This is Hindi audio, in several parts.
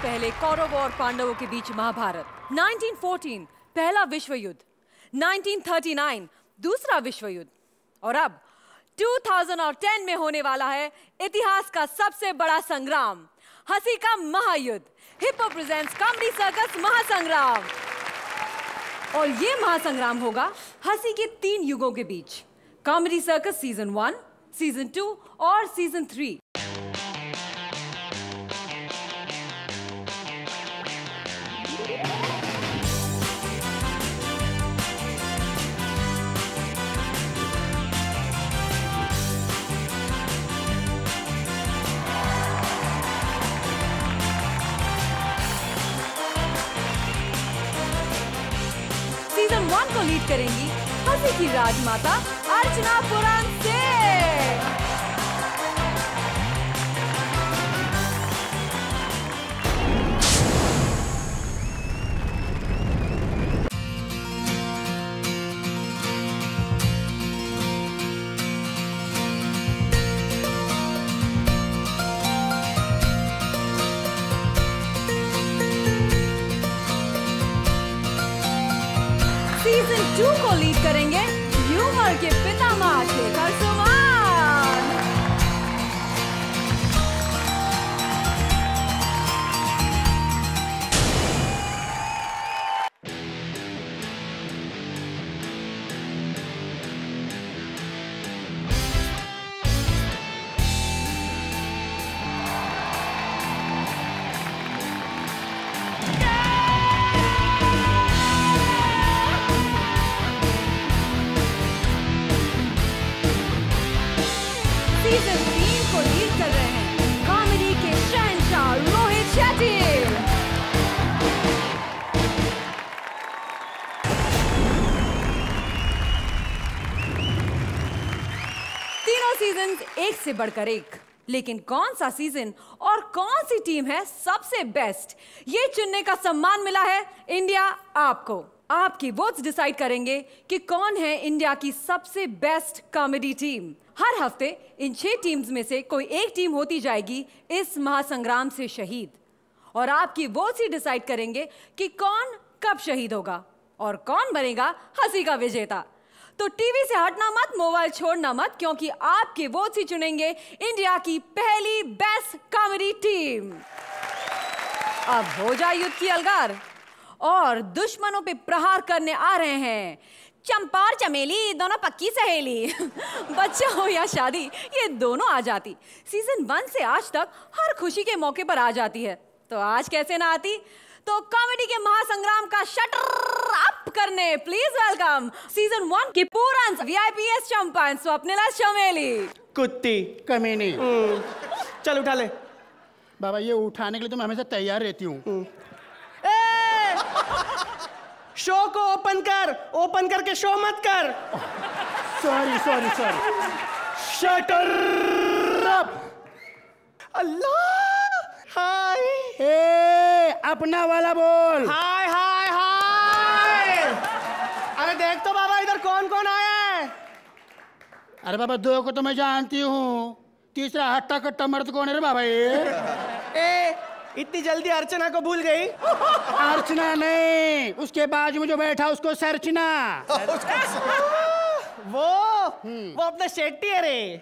पहले कौरवों और पांडवों के बीच महाभारत, 1914 पहला विश्व युद्ध, 1939 दूसरा विश्व युद्ध और अब 2010 में होने वाला है इतिहास का सबसे बड़ा संग्राम, हंसी का महायुद्ध। हिप्पो प्रेजेंट्स कॉमेडी सर्कस महासंग्राम। और ये महासंग्राम होगा हंसी के 3 युगों के बीच, कॉमेडी सर्कस सीजन 1, सीजन 2 और सीजन 3। सीजन 1 को लीड करेंगी हंसी की राजमाता अर्चना पुरान सिंह। सीजन 2 को लीड करेंगे ह्यूमर के पितामह शेखर सुमन। सीजन 3 को लीड कर रहे हैं कॉमेडी के शहंशाह रोहित शेट्टी। तीनों सीजन एक से बढ़कर एक, लेकिन कौन सा सीजन और कौन सी टीम है सबसे बेस्ट, ये चुनने का सम्मान मिला है इंडिया आपको। आपकी वोट्स डिसाइड करेंगे कि कौन है इंडिया की सबसे बेस्ट कॉमेडी टीम। हर हफ्ते इन 6 टीम्स में से कोई एक टीम होती जाएगी इस महासंग्राम से शहीद, और आपकी वोट्स ही डिसाइड करेंगे कि कौन कब शहीद होगा और कौन बनेगा हंसी का विजेता। तो टीवी से हटना मत, मोबाइल छोड़ना मत, क्योंकि आपके वोट्स ही चुनेंगे इंडिया की पहली बेस्ट कॉमेडी टीम। अब हो जाए युद्ध की अलगार और दुश्मनों पे प्रहार करने आ रहे हैं चंपा और चमेली, दोनों पक्की सहेली। बच्चा हो या शादी, ये दोनों आ जाती। सीजन 1 से आज तक हर खुशी के मौके पर आ जाती है, तो आज कैसे ना आती। तो कॉमेडी के महासंग्राम का शटर अप करने प्लीज वेलकम सीजन 1 के पूरन वीआईपीएस चंपा स्वप्निल चमेली। कुत्ती कमीनी। चल उठा ले बाबा। ये उठाने के लिए तो मैं हमेशा तैयार रहती हूँ। शो को ओपन कर, ओपन करके शो मत कर। Sorry sorry sorry. Shutter up. अल्लाह। हाय। अपना वाला बोल। हाय हाय हाय। अरे देख तो बाबा इधर कौन कौन आया है। अरे बाबा 2 को तो मैं जानती हूँ, तीसरा हट्टा कट्टा मर्द कौन है रे बाबा ये? इतनी जल्दी अर्चना को भूल गई? अर्चना नहीं, उसके बाजू में जो बैठा उसको सर्चना। वो अपना शेट्टी है रे।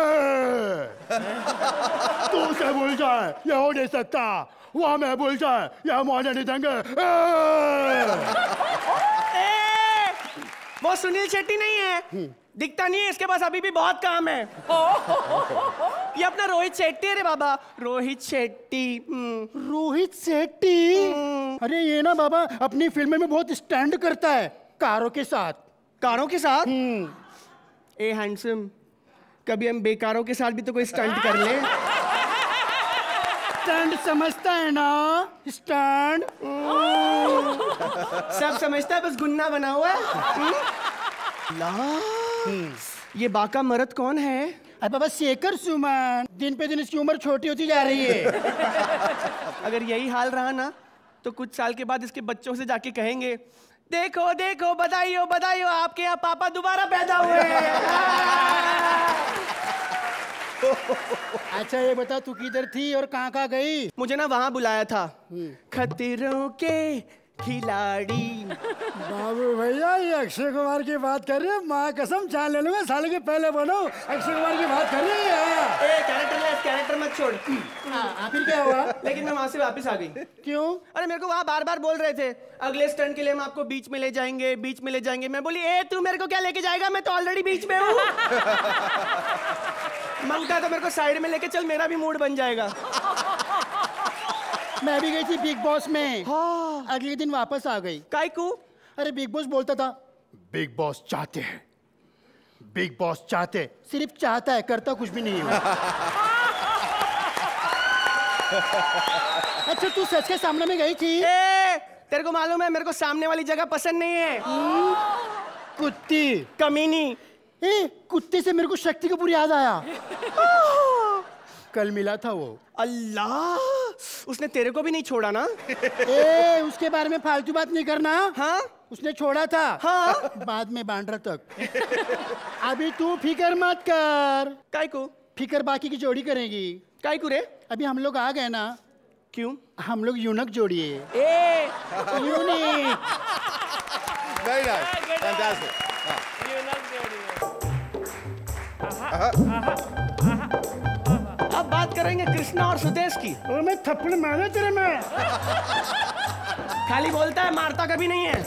तू उसे भूल जाए, ये हो नहीं सकता। वहाँ मैं भूल जाए, यह मौजे नहीं देंगे। वो सुनील शेट्टी नहीं है, दिखता नहीं है, इसके पास अभी भी बहुत काम है। ये अपना रोहित शेट्टी है रे बाबा, रोहित शेट्टी। रोहित शेट्टी? अरे ये ना बाबा अपनी फिल्म में बहुत स्टंट करता है, कारों के साथ। कारों के साथ? ए हैंडसम, कभी हम बेकारों के साथ भी तो कोई स्टंट कर ले। स्टंट समझता है ना? स्टंट सब समझता है, बस गुन्ना बना हुआ है। ये बाका मर्द कौन है? अरे बाबा शेखर सुमन। दिन पे दिन इसकी उम्र छोटी होती जा रही है। अगर यही हाल रहा ना तो कुछ साल के बाद इसके बच्चों से जाके कहेंगे, देखो देखो बधाई हो आपके यहाँ पापा दोबारा पैदा हुए हैं। अच्छा ये बता तू किधर थी और कहाँ गई? मुझे ना वहां बुलाया था खतरों के खिलाड़ी। बाबू भैया ये अक्षय कुमार की बात कर रहे हैं? माँ कसम चाल ले लूंगा साल के पहले बनो। अक्षय कुमार की बात कर रहे हैं? कैरेक्टर मत छोड़। फिर क्या हुआ? लेकिन मैं वहां से वापस आ गई। क्यों? अरे मेरे को वहां बार बार बोल रहे थे अगले स्टंट के लिए हम आपको बीच में ले जाएंगे, बीच में ले जाएंगे। मैं बोली ए तू मेरे को क्या लेके जाएगा, मैं तो ऑलरेडी बीच में हूँ। मंगता तो मेरे को साइड में लेके चल, मेरा भी मूड बन जाएगा। मैं भी गई थी बिग बॉस में। हाँ। अगले दिन वापस आ गई। काइकू? अरे बिग बॉस बोलता था बिग बॉस चाहते हैं, बिग बॉस चाहते, सिर्फ चाहता है, करता कुछ भी नहीं है। अच्छा तू सच के सामने में गई थी? तेरे को मालूम है मेरे को सामने वाली जगह पसंद नहीं है। कुत्ती कमीनी। कुत्ते से मेरे को शक्ति का पूरी याद आया। कल मिला था वो। अल्लाह, उसने तेरे को भी नहीं छोड़ा ना? उसके बारे में फालतू बात नहीं करना। हाँ? उसने छोड़ा था। हाँ? बाद में बांद्रा तक। अभी तू फिकर मत कर। काइकू? फिकर बाकी की जोड़ी करेगी। काइकू रे? अभी हम लोग आ गए ना। क्यों? हम लोग यूनक जोड़ी है। यूनिक। Very nice. Fantastic. अब बात करेंगे कृष्णा और सुदेश की। मैं थप्पड़ मारा तेरे में। खाली बोलता है, मारता कभी नहीं है।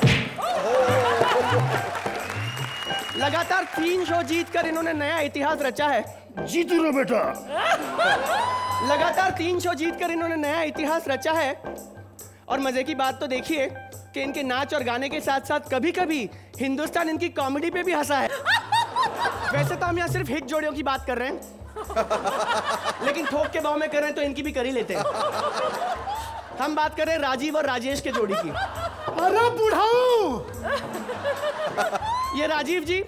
लगातार 3 शो जीतकर इन्होंने नया इतिहास रचा है। जीत लो बेटा। लगातार 3 शो जीतकर इन्होंने नया इतिहास रचा है। और मजे की बात तो देखिए कि इनके नाच और गाने के साथ साथ कभी कभी हिंदुस्तान इनकी कॉमेडी पे भी हंसा है। वैसे तो हम यहाँ सिर्फ हिट जोड़ियों की बात कर रहे हैं, लेकिन थोक के भाव में कर रहे हैं तो इनकी भी कर ही लेते हैं। हम बात कर रहे हैं राजीव और राजेश के जोड़ी की। अरे बुढ़ाऊ, ये राजीव जी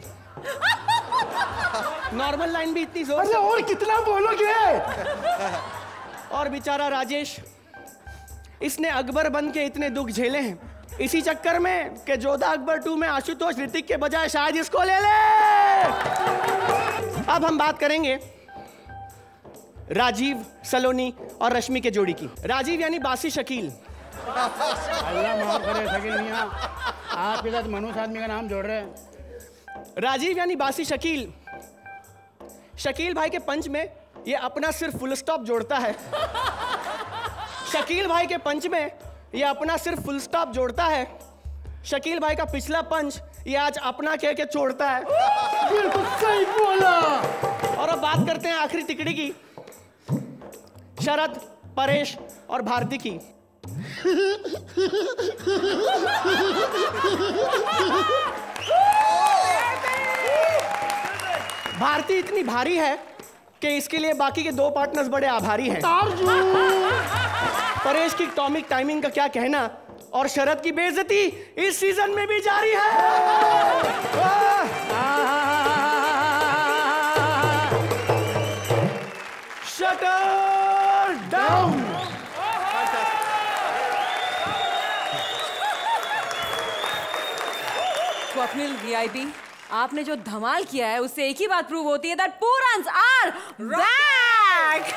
नॉर्मल लाइन भी इतनी जोर से। और कितना बोलोगे? और बेचारा राजेश, इसने अकबर बन के इतने दुख झेले हैं इसी चक्कर में कि जोधा अकबर 2 में आशुतोष ऋतिक के बजाय शायद इसको ले ले। अब हम बात करेंगे राजीव, सलोनी और रश्मि के जोड़ी की। राजीव यानी बासी शकील। अल्लाह माफ करे शकील मियां, आपके साथ मनुष्य आदमी का नाम जोड़ रहे हैं। राजीव यानी बासी शकील। शकील भाई के पंच में ये अपना सिर्फ फुल स्टॉप जोड़ता है। शकील भाई के पंच में ये अपना सिर्फ फुल स्टॉप जोड़ता है। शकील भाई का पिछला पंच ये आज अपना कह के छोड़ता है। बिल्कुल सही बोला। और अब बात करते हैं आखिरी तिकड़ी की, शरद, परेश और भारती की। भारती इतनी भारी है कि इसके लिए बाकी के 2 पार्टनर्स बड़े आभारी हैं। परेश की टॉमिक टाइमिंग का क्या कहना, और शरद की बेइज्जती इस सीजन में भी जारी है। Shutter down. स्वप्निल वीआईपी, आपने जो धमाल किया है उससे एक ही बात प्रूव होती है that Purans are back.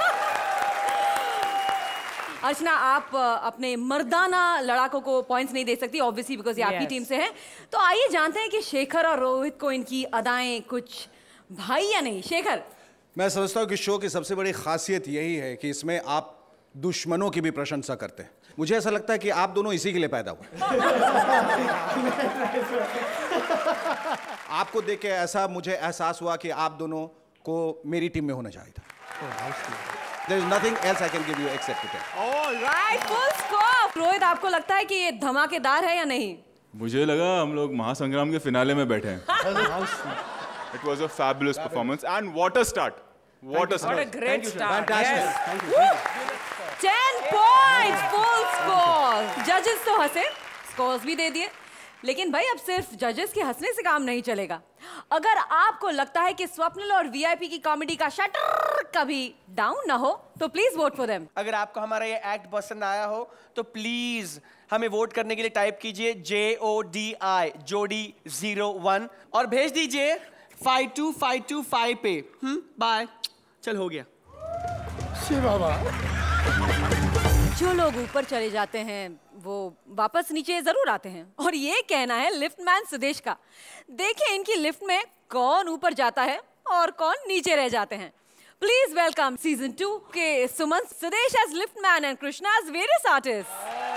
Archana, आप अपने मर्दाना लड़ाकों को पॉइंट्स नहीं दे सकती ऑब्वियसली बिकॉज ये आपकी टीम से हैं। तो आइए जानते हैं कि शेखर और रोहित को इनकी अदाएं कुछ भाई या नहीं। शेखर? मैं समझता हूँ कि शो की सबसे बड़ी खासियत यही है कि इसमें आप दुश्मनों की भी प्रशंसा करते हैं। मुझे ऐसा लगता है कि आप दोनों इसी के लिए पैदा हुए। आपको देख के ऐसा मुझे एहसास हुआ कि आप दोनों को मेरी टीम में होना चाहिए था। There is nothing else I can give you except to tell. All right, full score. Rohit, आपको लगता है कि ये धमाकेदार है या नहीं? मुझे लगा हम लोग महासंग्राम के फिनाले में बैठे हैं। It was a fabulous performance and what a start! What a start! What a great start! Fantastic. Thank you. 10 points, full score. Judges तो हंसे, scores भी दे दिए, लेकिन भाई अब सिर्फ जजेस के हंसने से काम नहीं चलेगा। अगर आपको लगता है कि स्वप्निल और वीआईपी की कॉमेडी का शटर कभी डाउन ना हो तो प्लीज वोट फॉर देम। अगर आपको हमारा ये एक्ट पसंद आया हो तो प्लीज हमें वोट करने के लिए टाइप कीजिए JODI जोड़ी 01 और भेज दीजिए 52525 पे। बाय। चल हो गया। शिव बाबा। जो लोग ऊपर चले जाते हैं वो वापस नीचे जरूर आते हैं, और ये कहना है लिफ्ट मैन सुदेश का। देखिए इनकी लिफ्ट में कौन ऊपर जाता है और कौन नीचे रह जाते हैं। प्लीज वेलकम सीजन 2 के Suman, Sudesh as lift man and Krishna as various artist.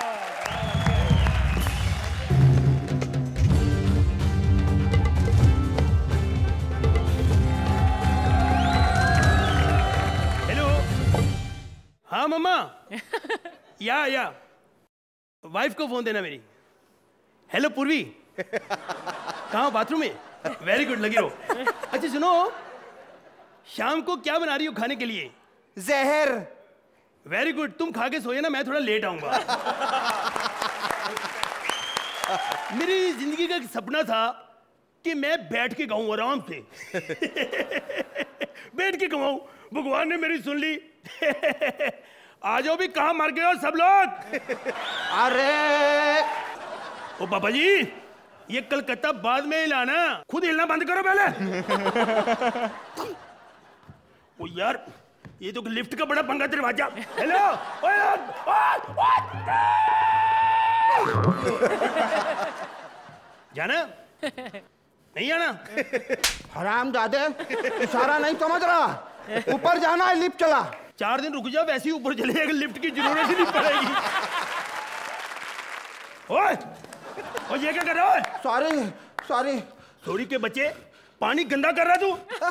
हाँ मम्मा। या वाइफ को फोन देना मेरी। हेलो पूर्वी। कहाँ, बाथरूम में? वेरी गुड, लगी रहो। अच्छा सुनो, शाम को क्या बना रही हो खाने के लिए? जहर। वेरी गुड, तुम खा के सोए ना, मैं थोड़ा लेट आऊंगा। मेरी जिंदगी का एक सपना था कि मैं बैठ के गाऊं आराम से। बैठ के गाऊं, भगवान ने मेरी सुन ली। आ जाओ भी, कहाँ मर गए हो सब लोग? अरे ओ पापा जी, ये कलकत्ता बाद में हिलाना, खुद हिलना बंद करो पहले। ओ यार, ये तो लिफ्ट का बड़ा पंगा दरवाजा। हेलो, जाना नहीं आना? हरामजादे, इशारा नहीं समझ रहा, ऊपर जाना है, लिफ्ट चला। 4 दिन रुक जाओ, वैसे ही ऊपर चले जाएगा, लिफ्ट की जरूरत ही नहीं पड़ेगी। ओए, और ये क्या कर रहा है? सॉरी। सॉरी के बच्चे, पानी गंदा कर रहा तू?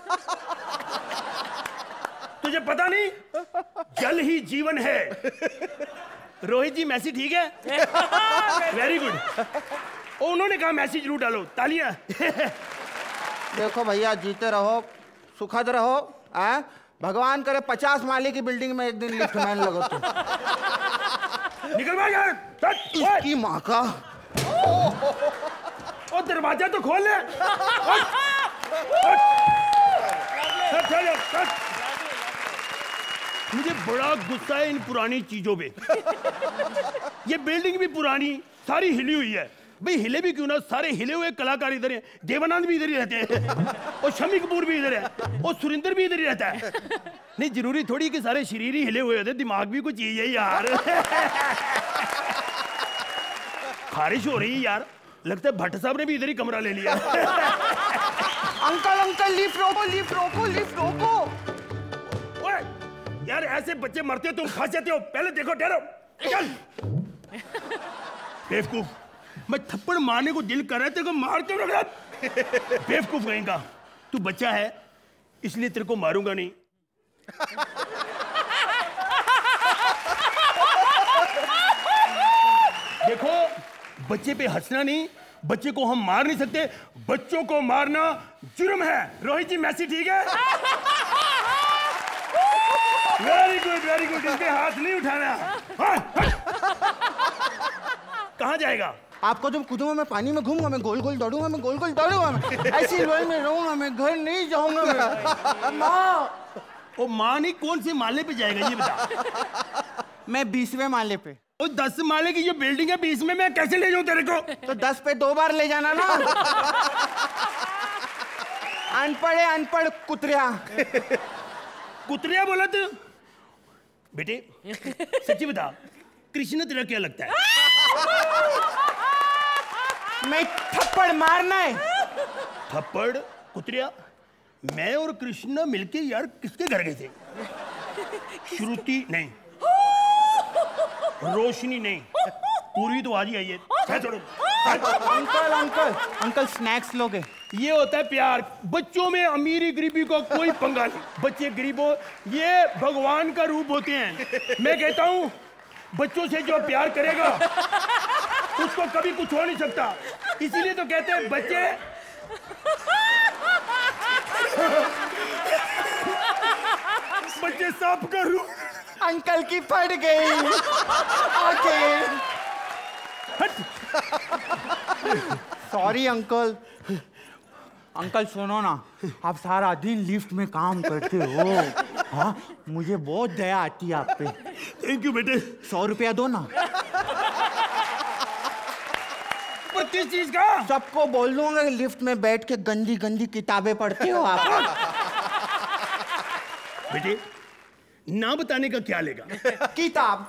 तुझे पता नहीं, जल ही जीवन है। रोहित जी मैसी ठीक है? Very good. उन्होंने कहा मैसी जरूर डालो, तालियां। देखो भैया, जीते रहो, सुखद रहो। भगवान करे 50 माले की बिल्डिंग में एक दिन लिफ्ट मैन लगो तो। निकल भाग यार। इसकी माँ का। ओ दरवाजा तो खोल ले। मुझे बड़ा गुस्सा है इन पुरानी चीजों पे। ये बिल्डिंग भी पुरानी, सारी हिली हुई है। भाई हिले भी क्यों ना, सारे हिले हुए कलाकार इधर हैं। देवानंद भी इधर ही रहते हैं, और शम्मी कपूर भी इधर है, और सुरिंदर भी इधर ही रहता है। नहीं, जरूरी थोड़ी कि सारे शरीर ही हिले हुए होते, दिमाग भी कुछ चीज है यार। खारिश हो रही है यार, लगता है भट्ट साहब ने भी इधर ही कमरा ले लिया। अंकल लिफ्ट रोको। ओए यार, ऐसे बच्चे मरते हो, तुम फंस जाते हो। पहले देखो, ठहरो, चल। बेवकूफ, मैं थप्पड़ मारने को दिल कर रहा है, तेरे को मार क्यों रहा? बेवकूफ कहेगा। तू बच्चा है इसलिए तेरे को मारूंगा नहीं। देखो, बच्चे पे हंसना नहीं, बच्चे को हम मार नहीं सकते, बच्चों को मारना जुर्म है। रोहित जी मैसी ठीक है? Very good. इसके हाथ नहीं उठाना। कहाँ जाएगा? आपको जब कूदूंगा मैं, पानी में घूमूंगा मैं, गोल गोल दौड़ूंगा मैं, ऐसी लोई में रहूंगा मैं, घर नहीं जाऊंगा मैं। माँ, ओ माँ नहीं, कौन से माले पे जाएगा ये बता? मैं 20वें माले पे। ओ 10 माले की जो बिल्डिंग है, 20 में मैं कैसे ले जाऊं तेरे को? तो 10 पे 2 बार ले जाना ना। अनपढ़ कुतरिया। कुतरिया बोला तू? बेटे सच्ची बता, कृष्ण तेरा क्या लगता है? मैं थप्पड़ मारना है। थप्पड़? कुतरिया, मैं और कृष्ण मिलके यार किसके घर गए थे? श्रुति नहीं, रोशनी नहीं, पूरी तो आज ही आई है। अंकल स्नैक्स लोगे? ये होता है प्यार। बच्चों में अमीरी गरीबी का कोई पंगा नहीं। बच्चे गरीबों, ये भगवान का रूप होते हैं। मैं कहता हूँ, बच्चों से जो प्यार करेगा उसको कभी कुछ हो नहीं सकता। इसीलिए तो कहते हैं बच्चे सांप का रूप। अंकल की फट गई आंखें। Sorry uncle. अंकल सुनो ना, आप सारा दिन लिफ्ट में काम करते हो। हाँ, मुझे बहुत दया आती है आप पे। थैंक यू बेटे। 100 रुपया दो ना। पर किस चीज का? सबको बोल दूंगा कि लिफ्ट में बैठ के गंदी गंदी किताबें पढ़ते हो आप। बेटे ना बताने का क्या लेगा? किताब।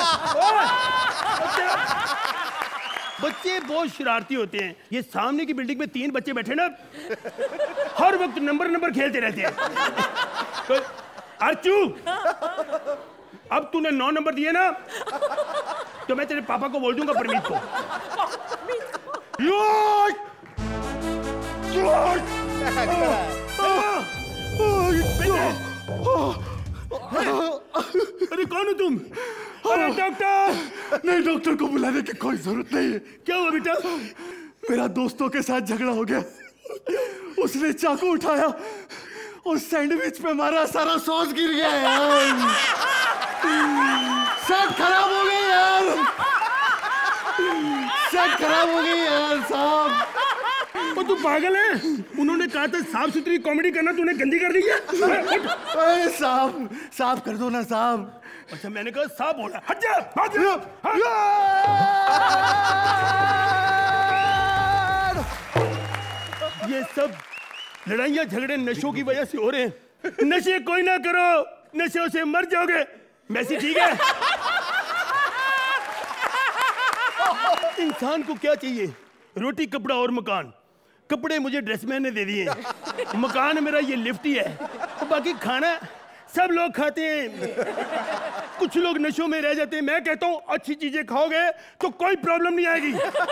बच्चे बहुत शरारती होते हैं। ये सामने की बिल्डिंग में 3 बच्चे बैठे ना, हर वक्त नंबर खेलते रहते हैं। तो अर्चू, अब तूने 9 नंबर दिए ना, तो मैं तेरे पापा को बोल दूंगा, परमीत को। अरे कौन हो तुम? अरे डॉक्टर! नहीं, डॉक्टर को बुलाने की कोई जरूरत नहीं है। क्या हुआ बेटा? मेरा दोस्तों के साथ झगड़ा हो गया। उसने चाकू उठाया और सैंडविच पे मारा, सारा सॉस गिर गया यार। सेट खराब हो गई यार, सेट खराब हो गई यार साहब। और तू पागल है? उन्होंने कहा था साफ सुथरी कॉमेडी करना, तूने गंदी कर दी क्या? अरे साहब, साफ कर दो ना साहब। अच्छा मैंने कहा साफ बोला। हट जा, हट जा। ये सब लड़ाइयाँ झगड़े नशों की वजह से हो रहे हैं। नशे कोई ना करो, नशों से मर जाओगे। मैसी ठीक है? इंसान को क्या चाहिए? रोटी, कपड़ा और मकान। कपड़े मुझे ड्रेसमैन ने दे दिए, मकान मेरा ये लिफ्ट ही है, बाकी खाना सब लोग खाते हैं। कुछ लोग नशों में रह जाते हैं। मैं कहता हूँ अच्छी चीजें खाओगे तो कोई प्रॉब्लम नहीं आएगी।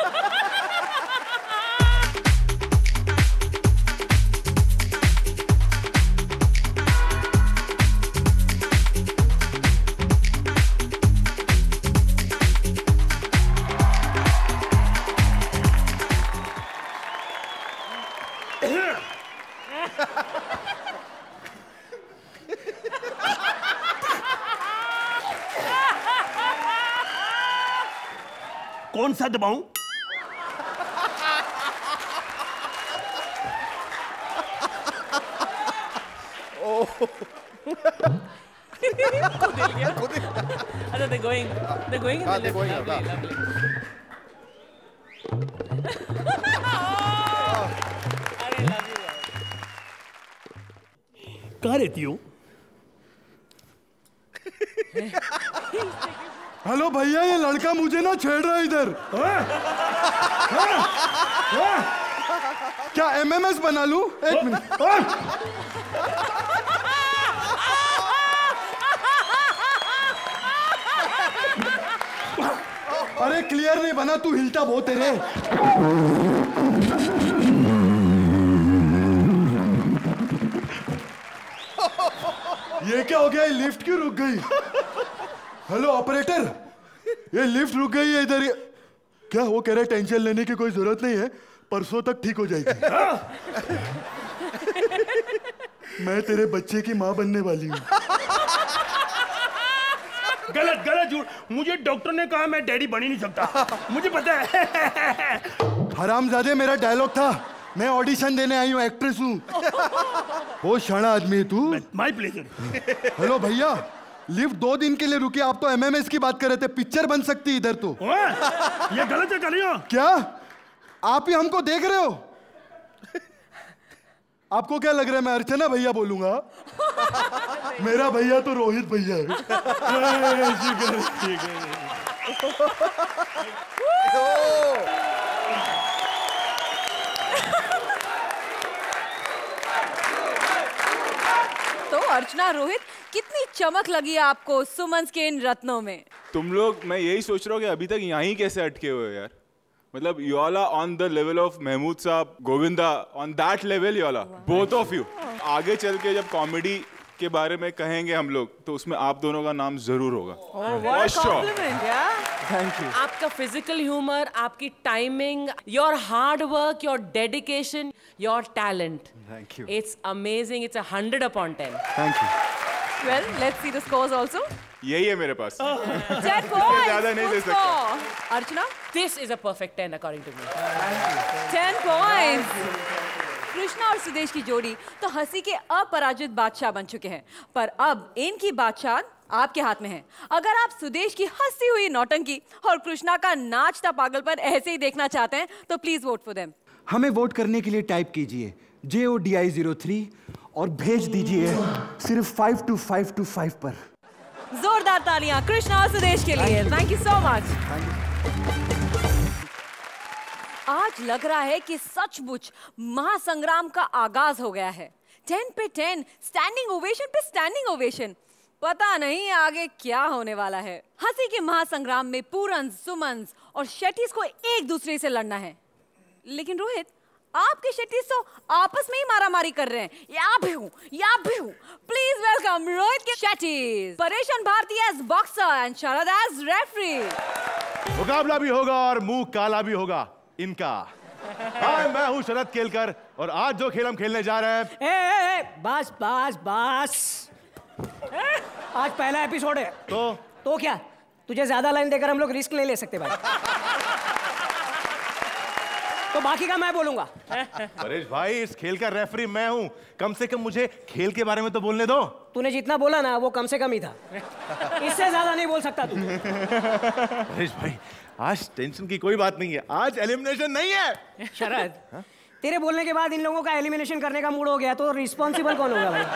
कौन सा दबाऊं? They're going. They're going. They're going. Lovely. कहाँ रहती हो? हेलो भैया, ये लड़का मुझे ना छेड़ रहा है इधर। क्या एमएमएस बना लूं? 1 मिनट। अरे क्लियर नहीं बना, तू हिलता बहुत है रे। ये क्या हो गया? ये लिफ्ट क्यों रुक गई? हेलो ऑपरेटर, ये लिफ्ट रुक गई है इधर। क्या वो कह रहे टेंशन लेने की कोई जरूरत नहीं है, परसों तक ठीक हो जाएगी। मैं तेरे बच्चे की माँ बनने वाली हूँ। गलत गलत झूठ। मुझे डॉक्टर ने कहा मैं डैडी बन ही नहीं सकता, मुझे पता है। हरामजादे, मेरा डायलॉग था। मैं ऑडिशन देने आई हूँ, एक्ट्रेस हूँ। वो शाना आदमी है तू। My pleasure. हेलो भैया, लिफ्ट 2 दिन के लिए रुकी, आप तो एमएमएस की बात कर रहे थे। पिक्चर बन सकती है इधर तो। ये गलत है करियो। क्या आप ही हमको देख रहे हो? आपको क्या लग रहा है मैं अर्चना भैया बोलूंगा? मेरा भैया तो रोहित भैया है। तो अर्चना, रोहित, कितनी चमक लगी आपको सुमन के इन रत्नों में? तुम लोग, मैं यही सोच रहा हूँ कि अभी तक यहीं कैसे अटके हुए हो यार। मतलब you all are on the level of Mahmood साहब, Govinda, on that level you all are, both of you. आगे चल के जब कॉमेडी के बारे में कहेंगे हम लोग, तो उसमें आप दोनों का नाम जरूर होगा। Thank you. आपका फिजिकल ह्यूमर, आपकी timing, your hard work, your dedication, your talent, thank you. It's amazing. It's 100/10। Thank you. Well, let's see the scores also. यही है मेरे पास। 10 points. ज़्यादा नहीं दे सकता। अर्चना, this is a perfect 10 according to me. 10 points. Krishna और सुदेश की जोड़ी तो हंसी के अपराजित बादशाह बन चुके हैं, पर अब इनकी बादशाह आपके हाथ में है। अगर आप सुदेश की हंसी हुई नौटंकी और कृष्णा का नाचता पागलपन ऐसे ही देखना चाहते हैं तो प्लीज वोट फॉर देम। हमें वोट करने के लिए टाइप कीजिए JODI03 और भेज दीजिए सिर्फ 5 to 5 to 5 पर। जोरदार तालियां कृष्णा और सुदेश के लिए। Thank you so much. आज लग रहा है कि सचमुच महासंग्राम का आगाज हो गया है। 10 पे 10, स्टैंडिंग ओवेशन पे स्टैंडिंग ओवेशन। पता नहीं आगे क्या होने वाला है। हंसी के महासंग्राम में पूरन, सुमन और शेट्टी को एक दूसरे से लड़ना है। लेकिन रोहित, आपके शेट्टी तो आपस में ही मारामारी कर रहे हैं। यहाँ भी हूँ। प्लीज वेलकम रोहित के Shetty, Paresh and Bharti as boxer and Sharad as referee. मुकाबला भी होगा और मुंह काला भी होगा इनका। हाय, मैं हूँ शरद केलकर और आज जो खेल हम खेलने जा रहे हैं। बस आज पहला एपिसोड है। तो क्या तुझे ज्यादा लाइन देकर हम लोग रिस्क नहीं ले सकते भाई। तो बाकी का मैं बोलूंगा। परेश भाई, इस खेल का रेफरी मैं हूँ, कम से कम मुझे खेल के बारे में तो बोलने दो। तूने जितना बोला ना वो कम से कम ही था। इससे ज्यादा नहीं बोल सकता तू। परेश भाई, आज टेंशन की कोई बात नहीं है, आज एलिमिनेशन नहीं है। शरद, तेरे बोलने के बाद इन लोगों का एलिमिनेशन करने का मूड हो गया तो रिस्पॉन्सिबल कौन होगा भाई?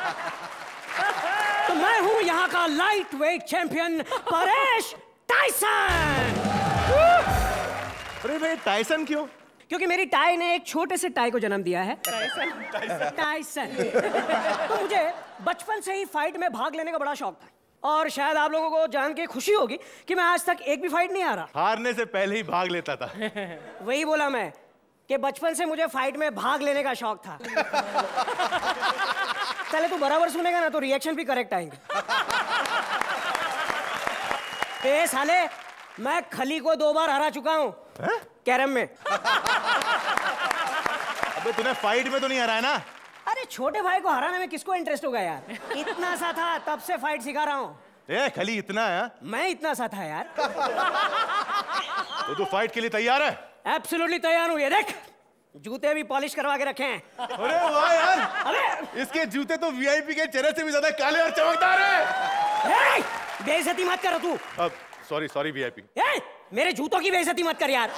तो मैं हूँ यहाँ का light weight champion Paresh Tyson. अरे भाई, टाइसन क्यों? क्योंकि मेरी टाई ने एक छोटे से टाई को जन्म दिया है। टाइसन। तो मुझे बचपन से ही फाइट में भाग लेने का बड़ा शौक था और शायद आप लोगों को जान के खुशी होगी कि मैं आज तक एक भी फाइट नहीं हारा। हारने से पहले ही भाग लेता था। वही बोला मैं कि बचपन से मुझे फाइट में भाग लेने का शौक था। चले तू बराबर सुनेगा ना तो रिएक्शन भी करेक्ट आएंगे। ए साले, मैं खली को 2 बार हरा चुका हूँ कैरम में। अबे तूने फाइट में तो नहीं हराया ना? अरे छोटे भाई को हराने में किसको इंटरेस्ट होगा यार? इतना सा था तब से फाइट सिखा रहा हूँ। ए खली इतना है? मैं इतना सा था यार। तो तू फाइट के लिए तैयार है? एब्सोल्युटली तैयार हूँ। ये देख, जूते भी पॉलिश करवा के रखे हैं। अरे वाह यार, अबे इसके जूते तो वीआईपी के चेहरे से भी ज्यादा काले और चमकदार हैं। बेइज्जती मत कर तू। अब सॉरी वीआईपी। मेरे जूतों की बेइज्जती मत कर यार।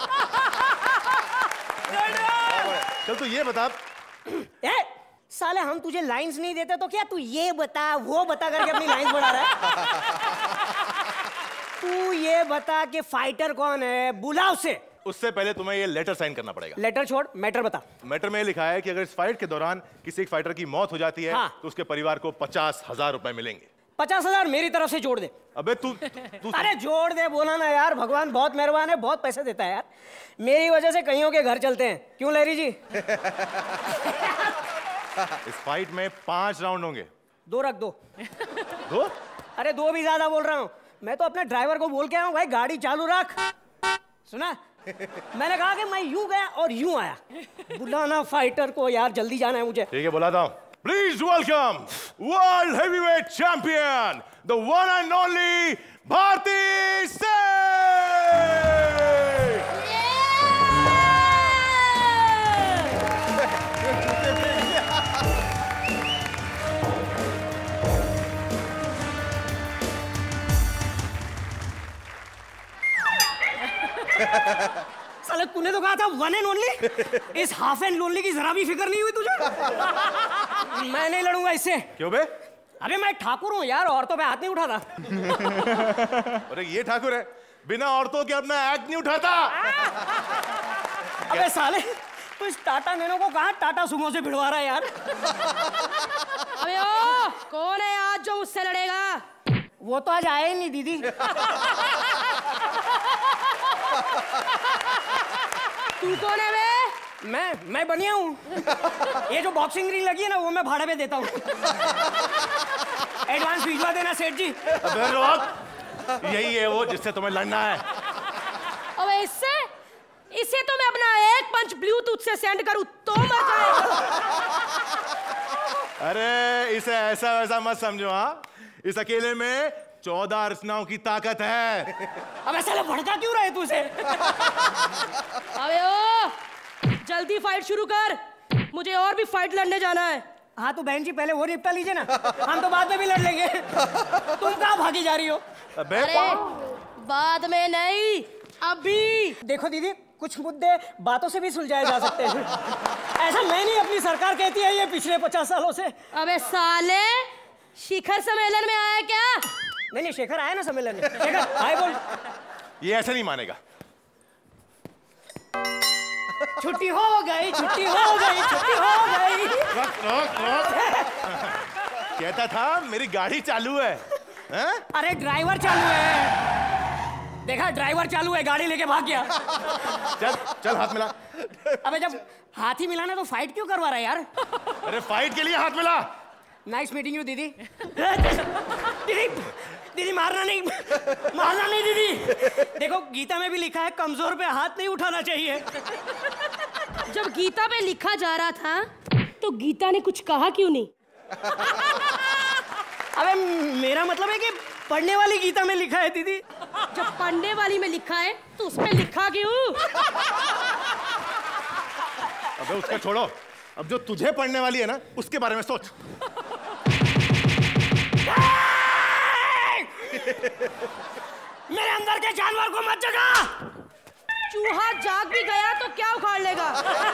चल तू ये बता। साले, हम तुझे लाइंस नहीं देते तो क्या तू ये बता वो बता करके अपनी लाइंस बढ़ा रहा है? तू ये बता कि फाइटर कौन है, बुला उसे। उससे पहले तुम्हें ये लेटर साइन करना पड़ेगा। लेटर छोड़, मैटर बता। मैटर में लिखा है कि अगर इस फाइट के दौरान किसी एक फाइटर की मौत हो जाती है तो उसके परिवार को 50,000 रुपए मिलेंगे। 50,000 मेरी तरफ से जोड़ दे। अबे तू अरे जोड़ दे बोला ना यार, भगवान बहुत मेहरबान है, बहुत पैसे देता है यार। मेरी वजह से कईयों के घर चलते हैं, क्यों लहरी जी? इस फाइट में 5 राउंड होंगे। 2 रख दो। 2? अरे 2 भी ज्यादा बोल रहा हूँ। मैं तो अपने ड्राइवर को बोल के आया हूँ, भाई गाड़ी चालू रख। सुना? मैंने कहा कि मैं यूं गया और यूं आया। बुलाना फाइटर को यार, जल्दी जाना है मुझे। ठीक है, बुलाता हूँ। Please welcome World Heavyweight Champion, the one and only Bharti Singh! साले, तूने तो कहा था वन एंड ओनली। इस हाफ एंड लोनली की जरा भी फिक्र नहीं हुई तुझे? मैं नहीं लड़ूंगा इससे। क्यों बे? अरे मैं ठाकुर हूँ यार, औरतों पे हाथ नहीं उठाता। अरे ये ठाकुर है, बिना औरतों के अपना एक्ट नहीं उठाता। अबे साले, तू इस टाटा नैनो को कहाँ टाटा सुमो से भिड़वा रहा है यार? अबे ओ, कौन है आज जो उससे लड़ेगा? वो तो आज आए ही नहीं दीदी। तू कौन है बे? मैं बनिया हूँ। ये जो बॉक्सिंग रिंग लगी है ना, वो मैं भाड़े पे देता हूँ। एडवांस भिजवा देना सेठ जी। अबे रोक, यही है वो जिससे तुम्हें लड़ना है। अबे इससे तो मैं अपना एक पंच ब्लूटूथ से सेंड करूँ तो मर जाएगा। अरे इसे ऐसा वैसा मत समझो। हाँ, इस अकेले में 14 रचनाओं की ताकत है। अब ऐसा भड़का क्यों रहे तू इसे? अबे ओ, जल्दी फाइट शुरू कर, मुझे और भी फाइट लड़ने जाना है। हाँ तो बहन जी पहले वो निपटा लीजिए ना, हम तो बाद में भी लड़ लेंगे। तुम कहाँ भागी जा रही हो? अबे बाद में नहीं, अभी। देखो दीदी, कुछ मुद्दे बातों से भी सुलझाए जा सकते हैं। ऐसा मैं नहीं, अपनी सरकार कहती है ये पिछले 50 सालों से। अबे साले, शिखर सम्मेलन में आया क्या? नहीं, शेखर आया ना सम्मेलन में। शेखर हाय बोल। ये ऐसा नहीं मानेगा। छुट्टी हो गई, छुट्टी हो गई, छुट्टी हो गई। कहता था मेरी गाड़ी चालू है। अरे ड्राइवर चालू है। देखा, ड्राइवर चालू है, गाड़ी लेके भाग गया। चल चल हाथ मिला। अबे जब हाथ ही मिलाना तो फाइट क्यों करवा रहा है यार? अरे फाइट के लिए हाथ मिला। नाइस मीटिंग यू दीदी। दीदी, दीदी मारना नहीं, मारना नहीं दीदी। देखो गीता में भी लिखा है कमजोर पे हाथ नहीं उठाना चाहिए। जब गीता पे लिखा जा रहा था तो गीता ने कुछ कहा क्यों नहीं? अबे मेरा मतलब है कि पढ़ने वाली गीता में लिखा है दीदी। जब पढ़ने वाली में लिखा है तो उसमें लिखा क्यों? अबे उसको छोड़ो, अब जो तुझे पढ़ने वाली है ना उसके बारे में सोच। मेरे अंदर के जानवर को मत जगा। चूहा जाग भी गया तो क्या उखाड़ लेगा?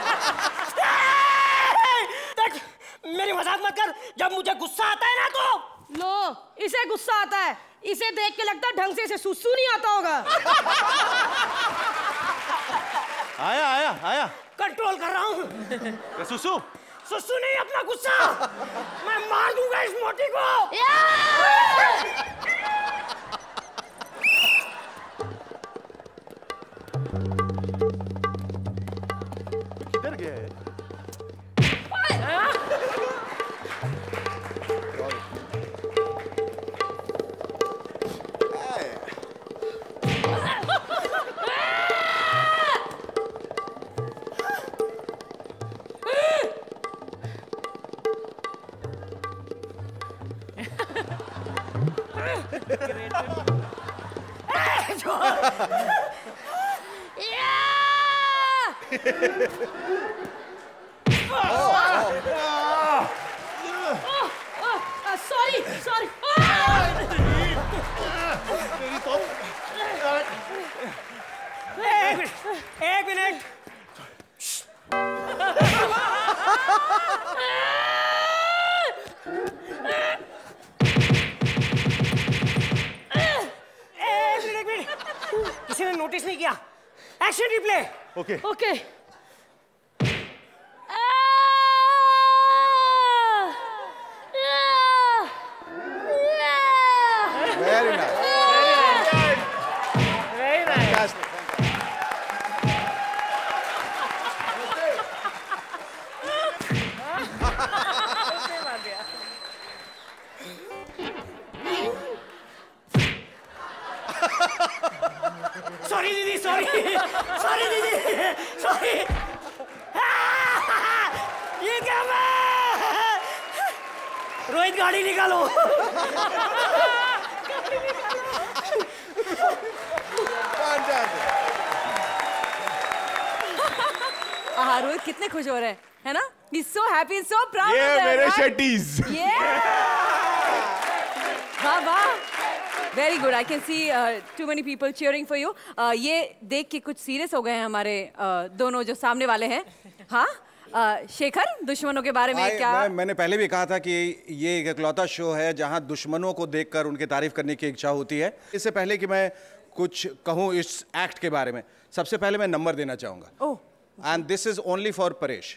देख, मेरी मजाक मत कर। जब मुझे गुस्सा आता है ना तो लो, इसे गुस्सा आता है। इसे देख के लगता है ढंग से इसे सुसु नहीं आता होगा। आया आया आया, कंट्रोल कर रहा हूँ। सुसु सुसु नहीं, अपना गुस्सा। मैं मार दूंगा इस मोटी को। किधर गया है? Sorry sorry. एक मिनट। किसी ने नोटिस नहीं किया। Action replay. Okay okay. Very nice. Very nice. Sorry दीदी, सॉरी सॉरी दीदी, सॉरी। ये क्या? रोहित गाड़ी निकालो। रोहित कितने खुश हो रहे हैं, है ना? He's so happy, so proud. ये मेरे शेट्टीज। वाह वाह, very good. I can see too many people cheering for you. ये देख के कुछ सीरियस हो गए हैं हमारे दोनों जो सामने वाले हैं। हाँ शेखर, दुश्मनों के बारे में क्या? मैंने पहले भी कहा था कि ये एक इकलौता शो है जहां दुश्मनों को देखकर उनकी तारीफ करने की इच्छा होती है। इससे पहले कि मैं कुछ कहूं इस एक्ट के बारे में, सबसे पहले मैं नंबर देना चाहूंगा। And this is only for Paresh.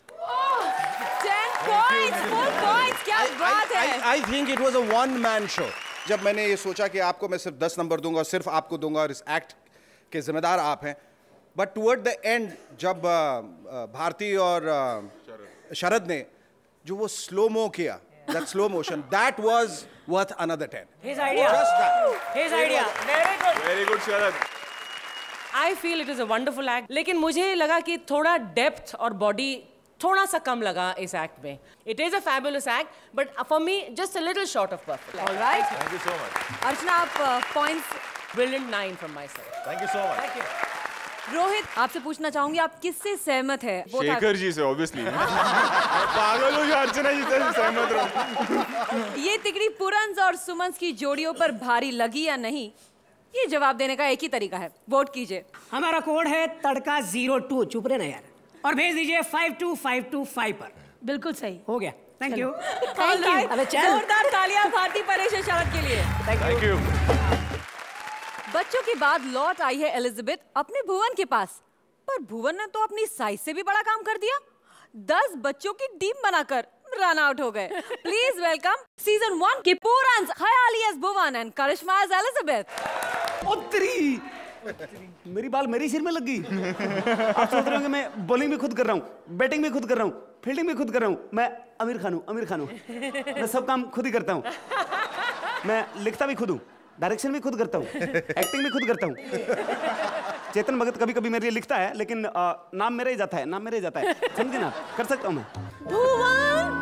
10 points, full points, क्या बात है? I think it was a one man show. जब मैंने ये सोचा कि आपको मैं सिर्फ 10 नंबर दूंगा और सिर्फ आपको दूंगा और इस एक्ट के जिम्मेदार आप हैं, बट टुवर्ड द एंड जब भारती और शरद ने जो वो स्लो मो किया, that slow motion, that was worth another 10. His idea. Just that. His idea. Very good. Very good, Sharad. I feel it is a wonderful act. लेकिन मुझे लगा कि थोड़ा डेप्थ और बॉडी थोड़ा सा कम लगा इस एक्ट में. It is a fabulous act, but for me just a little short of perfect. All right. Thank you so much. अर्चना, आप points. Brilliant 9 from my side. Thank you so much. Thank you. Rohit, आपसे पूछना चाहूंगी आप किससे सहमत है? शेखर जी से ऑब्वियसली. पागल हो गया, अर्चना जी से सहमत रहो. ये तिकड़ी पुरंस और सुमंस की जोड़ियों पर भारी लगी या नहीं, ये जवाब देने का एक ही तरीका है, वोट कीजिए। हमारा कोड है तड़का 02। चुप रहे ना यार, और भेज दीजिए 52525 पर। बिल्कुल सही हो गया। Thank you. Thank you. अबे चल। जोरदार तालियां भारती, परेश और शरद के लिए। Thank you. बच्चों के बाद लौट आई है एलिजाबेथ अपने भुवन के पास, पर भुवन ने तो अपनी साइज से भी बड़ा काम कर दिया। 10 बच्चों की टीम बनाकर रन आउट हो गए। प्लीज वेलकम सीजन 1 के Puran, Khyali as Bhuvan and Karishma as Elizabeth. उत्तरी मेरी बाल मेरी सिर में लग गई। आप सोच रहे हो कि मैं बॉलिंग भी खुद कर रहा हूँ, बैटिंग भी खुद कर रहा हूँ, फील्डिंग भी खुद कर रहा हूँ। मैं आमिर खान हूँ। मैं सब काम खुद ही करता हूँ। मैं लिखता भी खुद हूँ, डायरेक्शन भी खुद करता हूँ, एक्टिंग भी खुद करता हूँ। चेतन भगत कभी कभी मेरे लिए लिखता है, लेकिन नाम मेरा ही जाता है, समझे ना? कर सकता हूँ मैं। भुवन